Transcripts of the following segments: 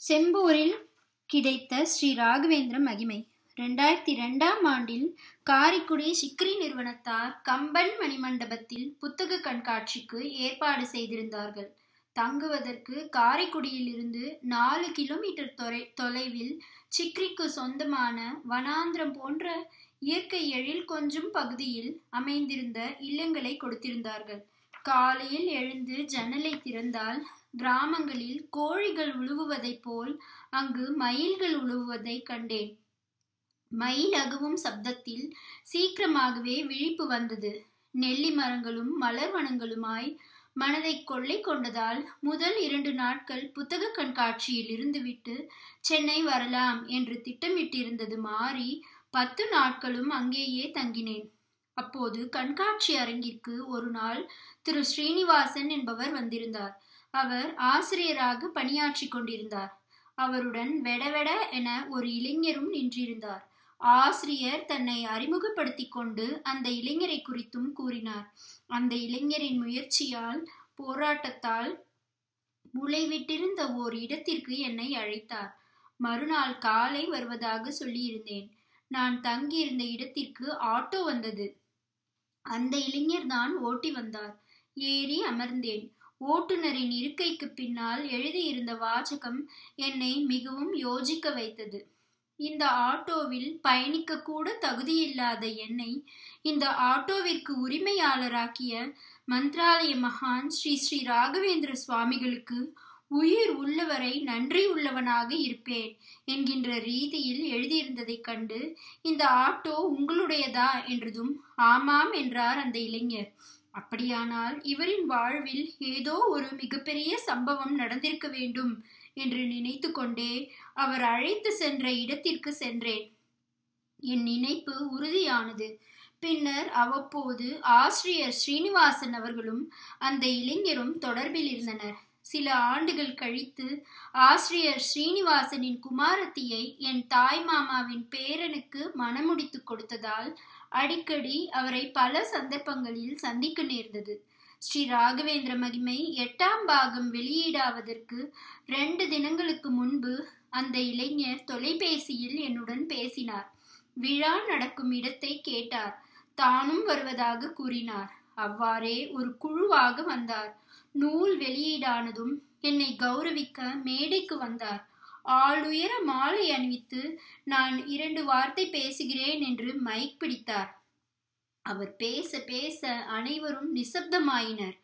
செம்பூரில் கிடைத்த ஸ்ரீ ராகவேந்திர மகிமை. 2002ஆம் ஆண்டில் காரைக்குடி சிக்ரி நிறுவனத்தார் கம்பன் மணிமண்டபத்தில் புத்தக கண்காட்சிக்கு ஏற்பாடு செய்திருந்தார்கள். தங்குவதற்கு காரைக்குடியில் இருந்து 4 கிலோமீட்டர் தொலைவில் சிக்ரிக்கு சொந்தமான வனாந்திரம் போன்ற இயற்கை எழில் கொஞ்சம் பகுதியில் அமைந்திருந்த இல்லங்களை கொடுத்திருந்தார்கள். காலையில் எழுந்து ஜன்னலை திறந்தால் கிராமங்களில் கோழிகள் உழுவுவதைப் போல் அங்கு மயில்கள் உழுவுவதை கண்டேன். மயில் அகவும் சப்தத்தில் சீக்கிரமாகவே விழிப்பு வந்தது. நெல்லி மரங்களும் மலர்வனங்களுமாய் மனதை கொள்ளை கொண்டதால் முதல் 2 நாட்கள் புத்தக கண்காட்சியில் இருந்துவிட்டு சென்னை வரலாம் என்று திட்டமிட்டிருந்தது மாறி 10 நாட்களும் அங்கேயே தங்கினேன். அப்போது கண்காட்சி அரங்கிற்கு ஒரு நாள் திரு ஸ்ரீனிவாசன் என்பவர் வந்திருந்தார். அவர் ஆசிரியராக பணியாற்றி கொண்டிருந்தார். அவருடன் வெடவெட என ஒரு இளைஞரும் நின்றிருந்தார். ஆசிரியர் தன்னை அறிமுகப்படுத்தி கொண்டு அந்த இளைஞரை குறித்தும் கூறினார். அந்த இளைஞரின் முயற்சியால் போராட்டத்தால் முளைவிட்டிருந்த ஓர் இடத்திற்கு என்னை அழைத்தார். மறுநாள் காலை வருவதாக சொல்லியிருந்தேன். நான் தங்கியிருந்த இடத்திற்கு ஆட்டோ வந்தது. அந்த இளைஞர் தான் ஓட்டி வந்தார். ஏறி அமர்ந்தேன். ஓட்டுநரின் இருக்கைக்கு பின்னால் எழுதியிருந்த வாசகம் என்னை மிகவும் யோசிக்க வைத்தது. இந்த ஆட்டோவில் பயணிக்க கூட தகுதியில்லாத என்னை இந்த ஆட்டோவிற்கு உரிமையாளராக்கிய மந்திராலய மகான் ஸ்ரீ ஸ்ரீ ராகவேந்திர சுவாமிகளுக்கு உயிர் உள்ளவரை நன்றி உள்ளவனாக இருப்பேன் என்கின்ற ரீதியில் எழுதியிருந்ததை கண்டு, இந்த ஆட்டோ உங்களுடையதா என்றதும் ஆமாம் என்றார் அந்த இளைஞர். அப்படியானால் இவரின் வாழ்வில் ஏதோ ஒரு மிகப்பெரிய சம்பவம் நடந்திருக்க வேண்டும் என்று நினைத்து கொண்டே அவர் அழைத்து சென்ற இடத்திற்கு சென்றேன். என் நினைப்பு உறுதியானது. பின்னர் அவ்வப்போது ஆசிரியர் ஸ்ரீனிவாசன் அவர்களும் அந்த இளைஞரும் தொடர்பில் இருந்தனர். சில ஆண்டுகள் கழித்து ஆசிரியர் ஸ்ரீனிவாசனின் குமாரத்தியை என் தாய் மாமாவின் பேரனுக்கு மணமுடித்து கொடுத்ததால் அடிக்கடி அவரை பல சந்தர்ப்பங்களில் சந்திக்க நேர்ந்தது. ஸ்ரீ ராகவேந்திர மகிமை 8ஆம் பாகம் வெளியீடாவதற்கு 2 தினங்களுக்கு முன்பு அந்த இளைஞர் தொலைபேசியில் என்னுடன் பேசினார். விழா நடக்கும் இடத்தை கேட்டார். தானும் வருவதாக கூறினார். அவ்வாறே ஒரு குழுவாக வந்தார். நூல் வெளியீடானதும் என்னை கௌரவிக்க மேடைக்கு வந்தார். ஆளுயர மாலை அணிவித்து நான் 2 வார்த்தை பேசுகிறேன் என்று மைக் பிடித்தார். அவர் பேச பேச அனைவரும் நிசப்தமாயினர்.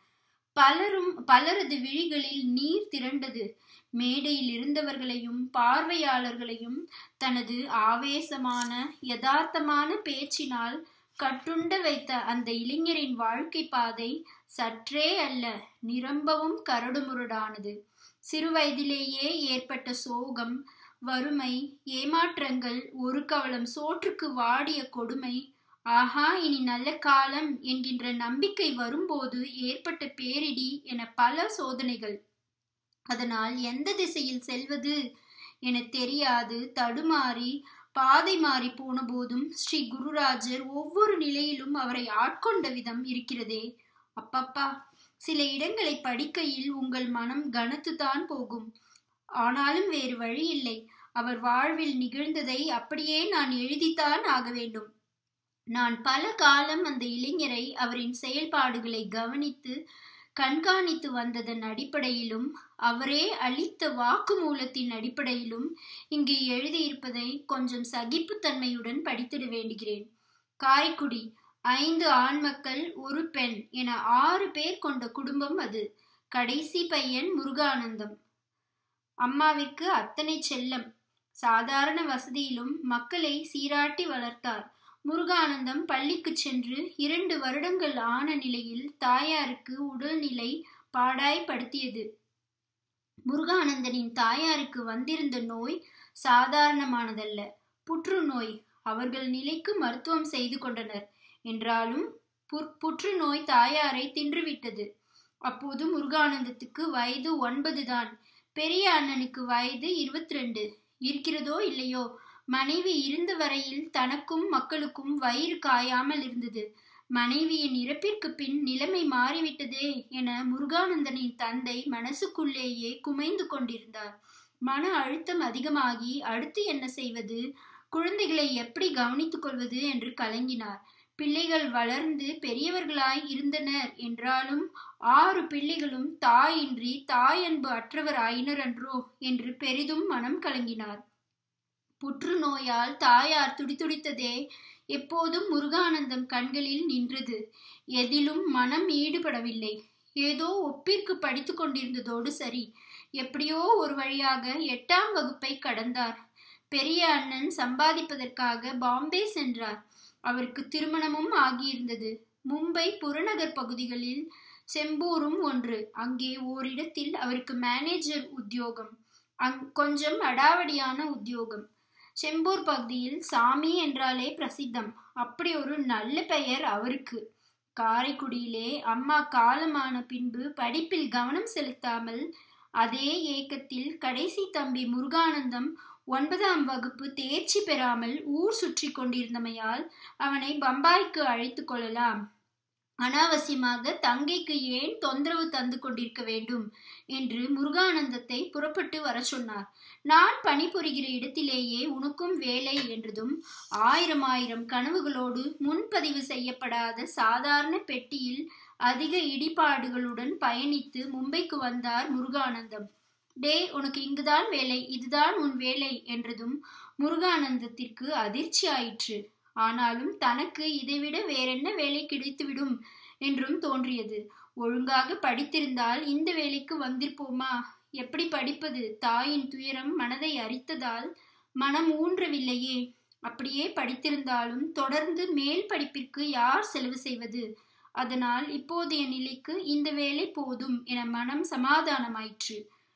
பலரது விழிகளில் நீர் திரண்டது. மேடையில் இருந்தவர்களையும் பார்வையாளர்களையும் தனது ஆவேசமான யதார்த்தமான பேச்சினால் கட்டுண்ட வைத்த அந்த இளைஞரின் வாழ்க்கை பாதை சற்றே அல்ல, நிரம்பவும் கரடுமுரடானது. சிறுவயதிலேயே ஏற்பட்ட சோகம், வறுமை, ஏமாற்றங்கள், ஒரு கவளம் சோற்றுக்கு வாடிய கொடுமை, ஆஹா இனி நல்ல காலம் என்கின்ற நம்பிக்கை வரும்போது ஏற்பட்ட பேரிடி என பல சோதனைகள். அதனால் எந்த திசையில் செல்வது என தெரியாது தடுமாறி பாதை மாறி போன போதும் ஸ்ரீ குருராஜர் ஒவ்வொரு நிலையிலும் அவரை ஆட்கொண்ட விதம் இருக்கிறதே, அப்பப்பா! சில இடங்களை படிக்கையில் உங்கள் மனம் கனத்துதான் போகும். ஆனாலும் வேறு வழி இல்லை. அவர் வாழ்வில் நிகழ்ந்ததை அப்படியே நான் எழுதித்தான் ஆக வேண்டும். நான் பல காலம் அந்த இளைஞரை அவரின் செயல்பாடுகளை கவனித்து கண்காணித்து வந்ததன் அடிப்படையிலும் அவரே அளித்த வாக்குமூலத்தின் அடிப்படையிலும் இங்கு எழுதியிருப்பதை கொஞ்சம் சகிப்புத்தன்மையுடன் படித்திட வேண்டுகிறேன். காரைக்குடி 5 ஆண் மக்கள் 1 பெண் என 6 பேர் கொண்ட குடும்பம் அது. கடைசி பையன் முருகானந்தம். அம்மாவிற்கு அத்தனை செல்லம். சாதாரண வசதியிலும் மக்களை சீராட்டி வளர்த்தார். முருகானந்தம் பள்ளிக்கு சென்று 2 வருடங்கள் ஆன நிலையில் தாயாருக்கு உடல்நிலை பாடாய்படுத்தியது. முருகானந்தனின் தாயாருக்கு வந்திருந்த நோய் சாதாரணமானதல்ல, புற்றுநோய். அவர்கள் நிலைக்கு மருத்துவம் செய்து கொண்டனர். என்றாலும் புற்றுநோய் தாயாரை தின்றுவிட்டது. அப்போது முருகானந்தத்துக்கு வயது 9 தான். பெரிய அண்ணனுக்கு வயது 22. இருக்கிறதோ இல்லையோ, மனைவி இருந்த வரையில் தனக்கும் மக்களுக்கும் வயிறு காயாமல் இருந்தது. மனைவியின் இறப்பிற்கு பின் நிலைமை மாறிவிட்டதே என முருகானந்தனின் தந்தை மனசுக்குள்ளேயே குமைந்து கொண்டிருந்தார். மன அழுத்தம் அதிகமாகி அடுத்து என்ன செய்வது, குழந்தைகளை எப்படி கவனித்துக் கொள்வது என்று கலங்கினார். பிள்ளைகள் வளர்ந்து பெரியவர்களாய் இருந்தனர் என்றாலும் 6 பிள்ளைகளும் தாயின்றி தாயன்பு அற்றவர் ஆயினர் அன்றோ என்று பெரிதும் மனம் கலங்கினார். புற்றுநோயால் தாயார் துடிதுடித்ததே எப்போதும் முருகானந்தம் கண்களில் நின்றது. எதிலும் மனம் ஈடுபடவில்லை. ஏதோ ஒப்பிற்கு படித்து கொண்டிருந்ததோடு சரி. எப்படியோ ஒரு வழியாக 8ஆம் வகுப்பை கடந்தார். பெரிய அண்ணன் சம்பாதிப்பதற்காக பாம்பே சென்றார். அவருக்கு திருமணமும் ஆகியிருந்தது. மும்பை புறநகர் பகுதிகளில் செம்பூரும் ஒன்று. அங்கே ஓரிடத்தில் அவருக்கு மேனேஜர் உத்தியோகம். கொஞ்சம் அடாவடியான உத்தியோகம். செம்பூர் பகுதியில் சாமி என்றாலே பிரசித்தம். அப்படி ஒரு நல்ல பெயர் அவருக்கு. காரைக்குடியிலே அம்மா காலமான பின்பு படிப்பில் கவனம் செலுத்தாமல் அதே ஏக்கத்தில் கடைசி தம்பி முருகானந்தம் 9ஆம் வகுப்பு தேர்ச்சி பெறாமல் ஊர் சுற்றி கொண்டிருந்தமையால் அவனை பம்பாய்க்கு அழைத்து கொள்ளலாம், அனாவசியமாக தங்கைக்கு ஏன் தொந்தரவு தந்து கொண்டிருக்க வேண்டும் என்று முருகானந்தத்தை புறப்பட்டு வர சொன்னார். நான் பணிபுரிகிற இடத்திலேயே உனக்கும் வேலை என்றதும் 1000 கனவுகளோடு முன்பதிவு செய்யப்படாத சாதாரண பெட்டியில் அதிக இடிபாடுகளுடன் பயணித்து மும்பைக்கு வந்தார் முருகானந்தம். டே, உனக்கு இங்குதான் வேலை, இதுதான் உன் வேலை என்றதும் முருகானந்தத்திற்கு அதிர்ச்சி ஆயிற்று. ஆனாலும் தனக்கு இதைவிட வேறென்ன வேலை கிடைத்துவிடும் என்றும் தோன்றியது. ஒழுங்காக படித்திருந்தால் இந்த வேலைக்கு வந்திருப்போமா? எப்படி படிப்பது? தாயின் துயரம் மனதை அரித்ததால் மனம் ஊன்றவில்லையே. அப்படியே படித்திருந்தாலும் தொடர்ந்து மேல் படிப்பிற்கு யார் செலவு செய்வது? அதனால் இப்போதைய நிலைக்கு இந்த வேலை போதும் என மனம் சமாதானமாயிற்று.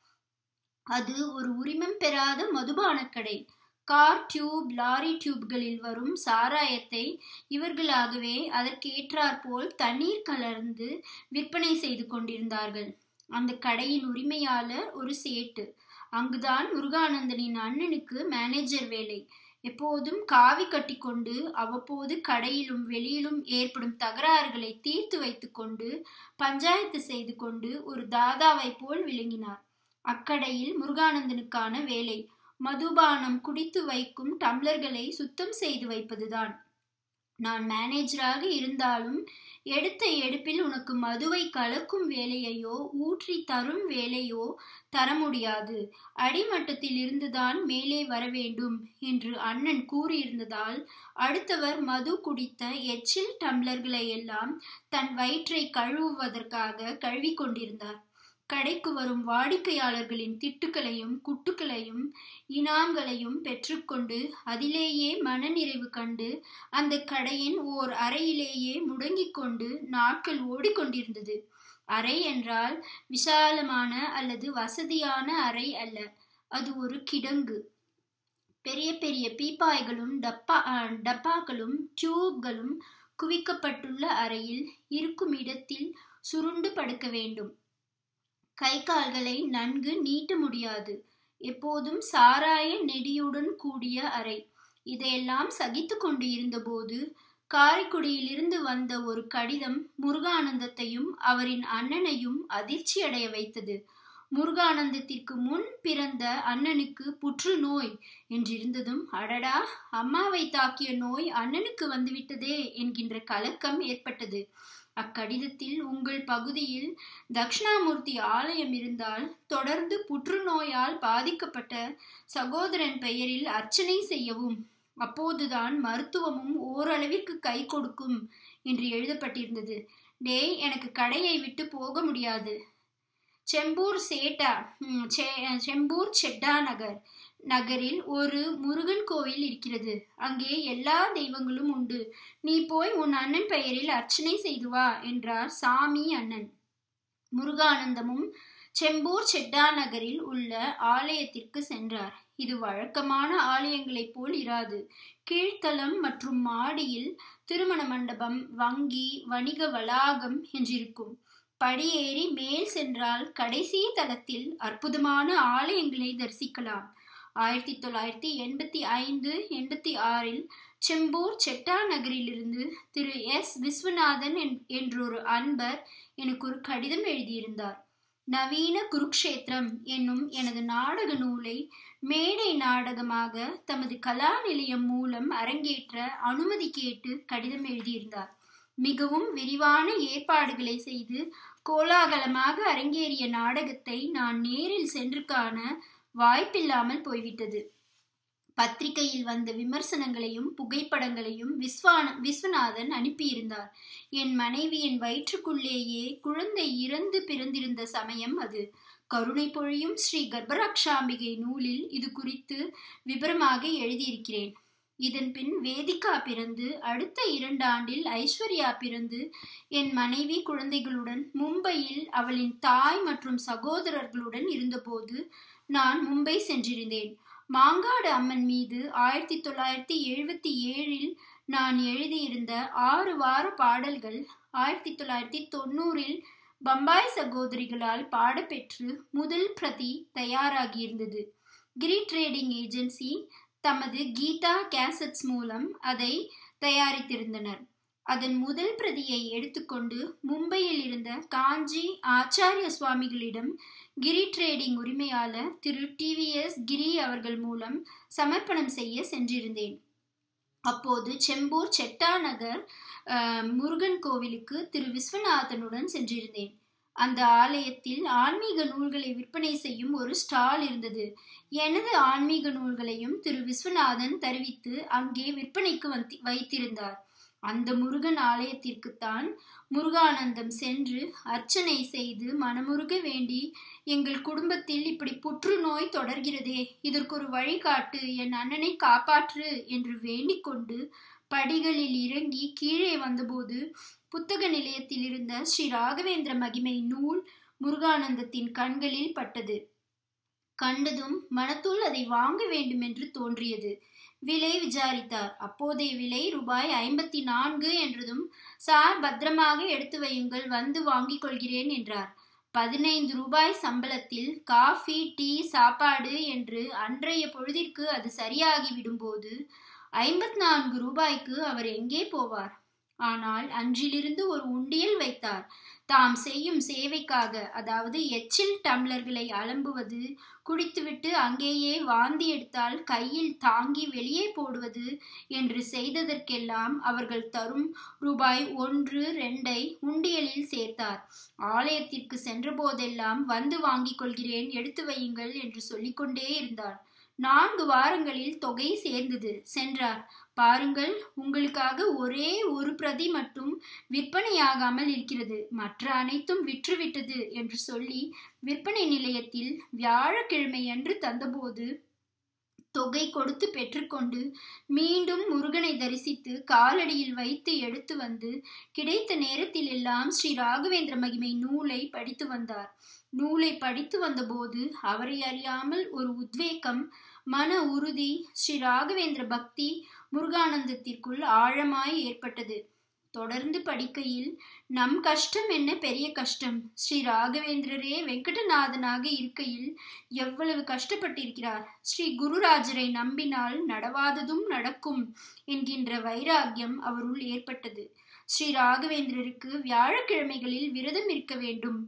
அது ஒரு உரிமம் பெறாத மதுபான கடை. கார் டியூப், லாரி டியூப்களில் வரும் சாராயத்தை இவர்களாகவே அதற்கேற்றாற்போல் தண்ணீர் கலர்ந்து விற்பனை செய்து கொண்டிருந்தார்கள். அந்த கடையின் உரிமையாளர் ஒரு சேட்டு. அங்குதான் முருகானந்தனின் அண்ணனுக்கு மேனேஜர் வேலை. எப்போதும் காவி கட்டி கொண்டு அவ்வப்போது கடையிலும் வெளியிலும் ஏற்படும் தகராறுகளை தீர்த்து வைத்து கொண்டு பஞ்சாயத்து செய்து கொண்டு ஒரு தாதாவை போல் விளங்கினார். அக்கடையில் முருகானந்தனுக்கான வேலை மதுபானம் குடித்து வைக்கும் டம்ளர்களை சுத்தம் செய்து வைப்பதுதான். நான் மேனேஜராக இருந்தாலும் எடுத்த எடுப்பில் உனக்கு மதுவை கலக்கும் வேலையையோ ஊற்றி தரும் வேலையோ தர முடியாது. அடிமட்டத்தில் இருந்துதான் மேலே வர வேண்டும் என்று அண்ணன் கூறியிருந்ததால் அடுத்தவர் மது குடித்த எச்சில் டம்ளர்களை எல்லாம் தன் வயிற்றை கழுவுவதற்காக கழுவி கொண்டிருந்தார். கடைக்கு வரும் வாடிக்கையாளர்களின் திட்டுக்களையும் குட்டுக்களையும் இனாம்களையும் பெற்றுக்கொண்டு அதிலேயே மனநிறைவு கண்டு அந்த கடையின் ஓர் அறையிலேயே முடங்கிக் கொண்டு நாட்கள் ஓடிக்கொண்டிருந்தது. அறை என்றால் விசாலமான அல்லது வசதியான அறை அல்ல. அது ஒரு கிடங்கு. பெரிய பெரிய பீப்பாய்களும் டப்பாக்களும் டியூப்களும் குவிக்கப்பட்டுள்ள அறையில் இருக்கும் இடத்தில் சுருண்டு படுக்க வேண்டும். கை கால்களை நன்கு நீட்ட முடியாது. எப்போதும் சாராய நெடியுடன் கூடிய அறை. இதையெல்லாம் சகித்து கொண்டு இருந்தபோது காரைக்குடியிலிருந்து வந்த ஒரு கடிதம் முருகானந்தத்தையும் அவரின் அண்ணனையும் அதிர்ச்சி அடைய வைத்தது. முருகானந்தத்திற்கு முன் பிறந்த அண்ணனுக்கு புற்றுநோய் என்றிருந்ததும் அடடா, அம்மாவை தாக்கிய நோய் அண்ணனுக்கு வந்துவிட்டதே என்கின்ற கலக்கம் ஏற்பட்டது. அக்கடிதத்தில் உங்கள் பகுதியில் தக்ஷணாமூர்த்தி ஆலயம் இருந்தால் தொடர்ந்து புற்றுநோயால் பாதிக்கப்பட்ட சகோதரன் பெயரில் அர்ச்சனை செய்யவும், அப்போதுதான் மருத்துவமும் ஓரளவிற்கு கை கொடுக்கும் என்று எழுதப்பட்டிருந்தது. டே, எனக்கு கடையை விட்டு போக முடியாது. செம்பூர் செட்டா நகரில் ஒரு முருகன் கோவில் இருக்கிறது. அங்கே எல்லா தெய்வங்களும் உண்டு. நீ போய் உன் அண்ணன் பெயரில் அர்ச்சனை செய்து வா என்றார் சாமி அண்ணன். முருகானந்தமும் செம்பூர் செட்டா நகரில் உள்ள ஆலயத்திற்கு சென்றார். இது வழக்கமான ஆலயங்களைப் போல் இராது. கீழ்த்தளம் மற்றும் மாடியில் திருமண மண்டபம், வங்கி, வணிக வளாகம் என்றிருக்கும். படியேறி மேல் சென்றால் கடைசி தளத்தில் அற்புதமான ஆலயங்களை தரிசிக்கலாம். 1985-86 செம்பூர் செட்டா நகரிலிருந்து திரு எஸ். விஸ்வநாதன் என்றொரு அன்பர் எனக்கு ஒரு கடிதம் எழுதியிருந்தார். நவீன குருக்ஷேத்திரம் என்னும் எனது நாடக நூலை மேடை நாடகமாக தமது கலா நிலையம் மூலம் அரங்கேற்ற அனுமதி கேட்டு கடிதம் எழுதியிருந்தார். மிகவும் விரிவான ஏற்பாடுகளை செய்து கோலாகலமாக அரங்கேறிய நாடகத்தை நான் நேரில் சென்று காண வாய்ப்பில்லாமல் போய்விட்டது. பத்திரிகையில் வந்த விமர்சனங்களையும் புகைப்படங்களையும் விஸ்வநாதன் அனுப்பியிருந்தார். என் மனைவியின் வயிற்றுக்குள்ளேயே குழந்தை இறந்து பிறந்திருந்த சமயம் அது. கருணை பொழியும் ஸ்ரீ கர்ப்பரக்ஷாம்பிகை நூலில் இது குறித்து விபரமாக எழுதியிருக்கிறேன். இதன் பின் வேதிகா பிறந்து அடுத்த 2 ஆண்டில் ஐஸ்வர்யா பிறந்து என் மனைவி குழந்தைகளுடன் மும்பையில் அவளின் தாய் மற்றும் சகோதரர்களுடன் இருந்தபோது நான் மும்பை சென்றிருந்தேன். மாங்காடு அம்மன் மீது 1977 நான் எழுதியிருந்த 6 வார பாடல்கள் 1990 பம்பாய் சகோதரிகளால் பாடப்பெற்று முதல் பிரதி தயாராகியிருந்தது. கிரி ட்ரேடிங் ஏஜென்சி தமது கீதா கேசட்ஸ் மூலம் அதை தயாரித்திருந்தனர். அதன் முதல் பிரதியை எடுத்துக்கொண்டு மும்பையில் இருந்த காஞ்சி ஆச்சாரிய சுவாமிகளிடம் கிரி ட்ரேடிங் உரிமையாளர் திரு TVS கிரி அவர்கள் மூலம் சமர்ப்பணம் செய்ய சென்றிருந்தேன். அப்போது செம்பூர் செட்டா நகர் முருகன் கோவிலுக்கு திரு விஸ்வநாதனுடன் சென்றிருந்தேன். அந்த ஆலயத்தில் ஆன்மீக நூல்களை விற்பனை செய்யும் ஒரு ஸ்டால் இருந்தது. எனது ஆன்மீக நூல்களையும் திரு விஸ்வநாதன் தருவித்து அங்கே விற்பனைக்கு வைத்திருந்தார். அந்த முருகன் ஆலயத்திற்குத்தான் முருகானந்தம் சென்று அர்ச்சனை செய்து மனமுருக வேண்டி, எங்கள் குடும்பத்தில் இப்படி புற்றுநோய் தொடர்கிறதே, இதற்கொரு வழிகாட்டு, என் அண்ணனை காப்பாற்று என்று வேண்டிக் கொண்டு படிகளில் இறங்கி கீழே வந்தபோது புத்தக நிலையத்தில் இருந்த ஸ்ரீ ராகவேந்திர மகிமை நூல் முருகானந்தத்தின் கண்களில் பட்டது. கண்டதும் மனத்துள் அதை வாங்க வேண்டும் என்று தோன்றியது. விலை விசாரித்தார். அப்போதைய விலை ரூபாய் 54 என்றதும், சார் பத்திரமாக எடுத்து வையுங்கள், வந்து வாங்கிக் கொள்கிறேன் என்றார். 15 ரூபாய் சம்பளத்தில் காஃபி டீ சாப்பாடு என்று அன்றைய பொழுதிற்கு அது சரியாகி விடும்போது 54 ரூபாய்க்கு அவர் எங்கே போவார்? ஆனால் அன்றிலிருந்து ஒரு உண்டியல் வைத்தார். தாம் செய்யும் சேவைக்காக, அதாவது எச்சில் டம்ளர்களை அலம்புவது, குடித்துவிட்டு அங்கேயே வாந்தி எடுத்தால் கையில் தாங்கி வெளியே போடுவது என்று செய்ததற்கெல்லாம் அவர்கள் தரும் ரூபாய் 1, 2 உண்டியலில் சேர்த்தார். ஆலயத்திற்கு சென்ற போதெல்லாம் வந்து வாங்கிக் கொள்கிறேன், எடுத்து வையுங்கள் என்று சொல்லிக்கொண்டே இருந்தார். 4 வாரங்களில் தொகை சேர்ந்தது. சென்றார். பாருங்கள், உங்களுக்காக ஒரே ஒரு பிரதி மட்டும் விற்பனையாகாமல் இருக்கிறது, மற்ற அனைத்தும் விற்றுவிட்டது என்று சொல்லி விற்பனை நிலையத்தில் வியாழக்கிழமை அன்று தந்தபோது தொகை கொடுத்து பெற்றுக்கொண்டு மீண்டும் முருகனை தரிசித்து காலடியில் வைத்து எடுத்து வந்து கிடைத்த நேரத்தில் எல்லாம் ஸ்ரீ ராகவேந்திர மகிமை நூலை படித்து வந்தார். நூலை படித்து வந்தபோது அவரை அறியாமல் ஒரு உத்வேகம், மன உறுதி, ஸ்ரீ ராகவேந்திர பக்தி முருகானந்தத்திற்குள் ஆழமாய் ஏற்பட்டது. தொடர்ந்து படிக்கையில், நம் கஷ்டம் என்ன பெரிய கஷ்டம், ஸ்ரீ ராகவேந்திரரே வெங்கடநாதனாக இருக்கையில் எவ்வளவு கஷ்டப்பட்டிருக்கிறார். ஸ்ரீ குருராஜரை நம்பினால் நடவாததும் நடக்கும் என்கின்ற வைராக்கியம் அவருள் ஏற்பட்டது. ஸ்ரீ ராகவேந்திரருக்கு வியாழக்கிழமைகளில் விரதம் இருக்க வேண்டும்,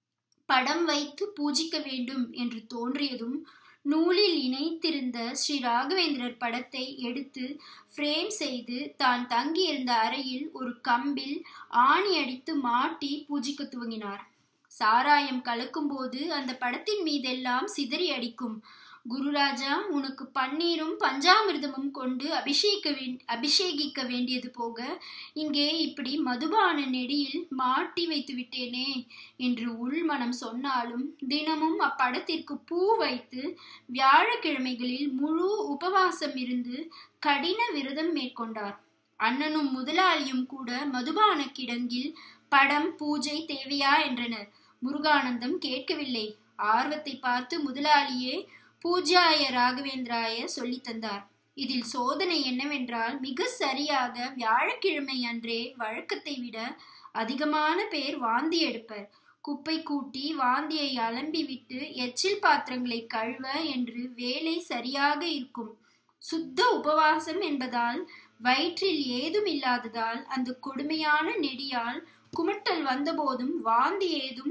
படம் வைத்து பூஜிக்க வேண்டும் என்று தோன்றியதும் நூலில் இணைத்திருந்த ஸ்ரீ ராகவேந்திரர் படத்தை எடுத்து ஃப்ரேம் செய்து தான் தங்கியிருந்த அறையில் ஒரு கம்பில் ஆணி அடித்து மாட்டி பூஜிக்க துவங்கினார். சாராயம் கலக்கும்போது அந்த படத்தின் மீதெல்லாம் சிதறி அடிக்கும். குருராஜா, உனக்கு பன்னீரும் பஞ்சாமிர்தமும் கொண்டு அபிஷேகிக்க வேண்டியது போக இங்கே இப்படி மதுபான நெடியில் மாட்டி வைத்து விட்டேனே என்று உள்மனம் சொன்னாலும் தினமும் அப்படத்திற்கு பூ வைத்து வியாழக்கிழமைகளில் முழு உபவாசம் இருந்து கடின விரதம் மேற்கொண்டார். அண்ணனும் முதலாளியும் கூட மதுபான கிடங்கில் படம் பூஜை தேவையா என்றனர். முருகானந்தம் கேட்கவில்லை. ஆர்வத்தை பார்த்து முதலாளியே பூஜ்யாய ராகவேந்திராய சொல்லி தந்தார். இதில் சோதனை என்னவென்றால், மிக சரியாக வியாழக்கிழமை அன்றே வழக்கத்தை விட அதிகமான பேர் வாந்தி எடுப்பர். குப்பை கூட்டி வாந்தியை அலம்பி விட்டு எச்சில் பாத்திரங்களை கழுவ என்று வேலை சரியாக இருக்கும். சுத்த உபவாசம் என்பதால் வயிற்றில் ஏதும் இல்லாததால் அந்த கொடுமையான நெடியால் குமட்டல் வந்தபோதும் வாந்தி ஏதும்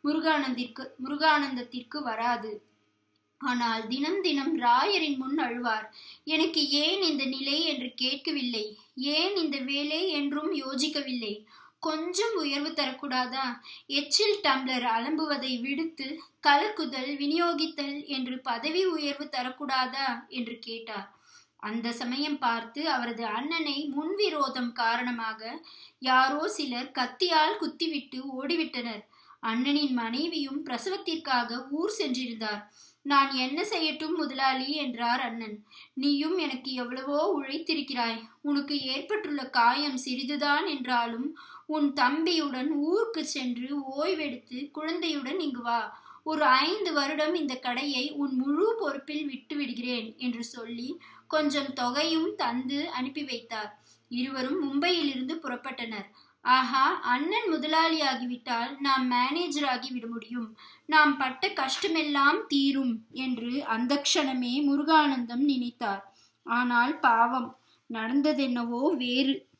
முருகானந்தத்திற்கு வராது. ஆனால் தினம் தினம் ராயரின் முன் அழுவார். எனக்கு ஏன் இந்த நிலை என்று கேட்கவில்லை, ஏன் இந்த வேலை என்றும் யோசிக்கவில்லை, கொஞ்சம் உயர்வு தரக்கூடாதா, எச்சில் டம்ளர் அலம்புவதை விடுத்து கலக்குதல் விநியோகித்தல் என்று பதவி உயர்வு தரக்கூடாதா என்று கேட்டார். அந்த சமயம் பார்த்து அவரது அண்ணனை முன்விரோதம் காரணமாக யாரோ சிலர் கத்தியால் குத்திவிட்டு ஓடிவிட்டனர். அண்ணனின் மனைவியும் பிரசவத்திற்காக ஊர் சென்றிருந்தார். நான் என்ன செய்யட்டும் முதலாளி என்றார் அண்ணன். நீயும் எனக்கு எவ்வளவோ உழைத்திருக்கிறாய். உனக்கு ஏற்பட்டுள்ள காயம் சிறிதுதான் என்றாலும் உன் தம்பியுடன் ஊருக்கு சென்று ஓய்வெடுத்து குழந்தையுடன் இங்கு வா. ஒரு 5 வருடம் இந்த கடையை உன் முழு பொறுப்பில் விட்டு விடுகிறேன் என்று சொல்லி கொஞ்சம் தொகையும் தந்து அனுப்பி வைத்தார். இருவரும் மும்பையிலிருந்து புறப்பட்டனர். ஆஹா, அண்ணன் முதலாளியாகிவிட்டால் நாம் மேனேஜர் ஆகிவிட முடியும், நாம் பட்ட கஷ்டமெல்லாம் தீரும் என்று அந்த க்ஷணமே முருகானந்தம் நினைத்தார். ஆனால் பாவம், நடந்ததென்னவோ வேறு.